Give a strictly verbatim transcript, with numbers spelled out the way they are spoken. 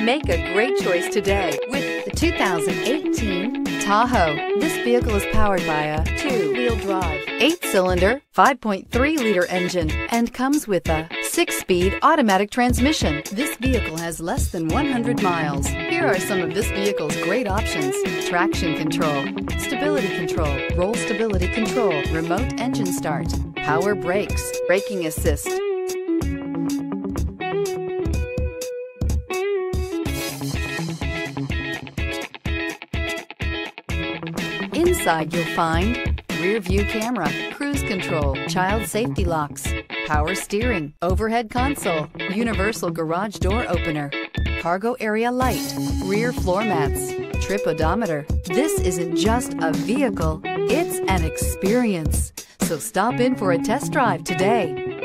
Make a great choice today with the two thousand eighteen Tahoe. This vehicle is powered by a two-wheel drive, eight-cylinder, five point three liter engine and comes with a six-speed automatic transmission. This vehicle has less than one hundred miles. Here are some of this vehicle's great options: traction control, stability control, roll stability control, remote engine start, power brakes, braking assist. Inside you'll find rear view camera, cruise control, child safety locks, power steering, overhead console, universal garage door opener, cargo area light, rear floor mats, trip odometer. This isn't just a vehicle, it's an experience. So stop in for a test drive today.